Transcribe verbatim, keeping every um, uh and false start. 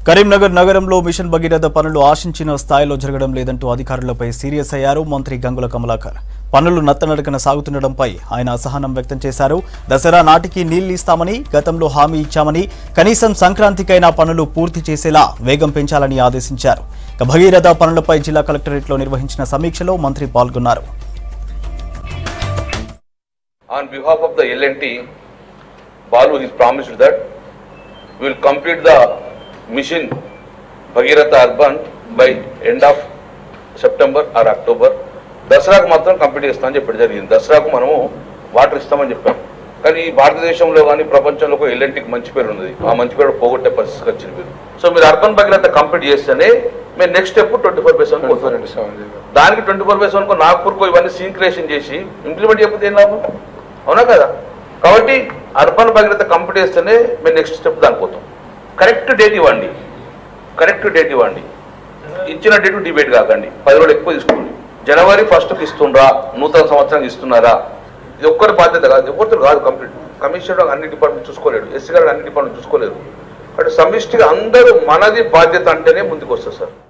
కరీంనగర్ నగరంలో మిషన్ భగీరథ పనులు ఆశించిన స్థాయిలో జరగడం లేదంటూ అధికారులపై సీరియస్ అయ్యారు మంత్రి గంగుల కమలాకర్. పనులు నత్తనడకన సాగుతుండటంపై ఆయన అసహనం వ్యక్తం చేశారు. దసరా నాటికి నీళ్లు ఇస్తామని గతంలో హామీ ఇచ్చామని, కనీసం సంక్రాంతికైనా పనులు పూర్తి చేసేలా వేగం పెంచాలని ఆదేశించారు. భగీరథ పనులపై జిల్లా కలెక్టరేట్లో నిర్వహించిన సమీక్షలో మంత్రి పాల్గొన్నారు. On behalf of the L and T, Balu has promised that we will complete the Mission Bhagiratha urban by end of September or October. దసరాకు మాత్రం కంప్లీట్ చేస్తామని చెప్పి జరిగింది. దసరాకు మనము వాటర్ ఇస్తామని చెప్పాం. కానీ భారతదేశంలో కానీ ప్రపంచంలో ఒక ఎల్ అండ్ టీకి మంచి పేరు ఉన్నది. ఆ మంచి పేరు పోగొట్టే పరిస్థితికి వచ్చింది మీరు. సో మీరు అర్బన్ భగీరథ కంప్లీట్ చేస్తేనే మేము next step twenty four by seven దానికి ట్వంటీ ఫోర్ బై సెవెన్ కు నాగ్పూర్కు ఇవన్నీ సీన్క్రియేషన్ చేసి ఇంప్లిమెంట్ చేయకపోతే ఏం లాభం? అవునా కదా? కాబట్టి అర్బన్ భగీరథ కంప్లీట్ చేస్తేనే మేము నెక్స్ట్ స్టెప్ దానికి పోతాం. కరెక్ట్ డేట్ ఇవ్వండి, కరెక్ట్ డేట్ ఇవ్వండి. ఇచ్చిన డేట్ డిబేట్ కాకండి. పది రోజులు ఎక్కువ తీసుకోండి. జనవరి ఫస్ట్కి ఇస్తుండ్రా, నూతన సంవత్సరం ఇస్తున్నారా? ఇది ఒక్కరి బాధ్యత కాదు, ఒక్కరు కాదు. కంప్లీట్ కమిషనర్ అన్ని డిపార్ట్మెంట్ చూసుకోలేడు, ఎస్సీ గారు అన్ని డిపార్ట్మెంట్ చూసుకోలేరు. కాబట్టి సమిష్టిగా అందరూ మనది బాధ్యత అంటేనే ముందుకు వస్తారు సార్.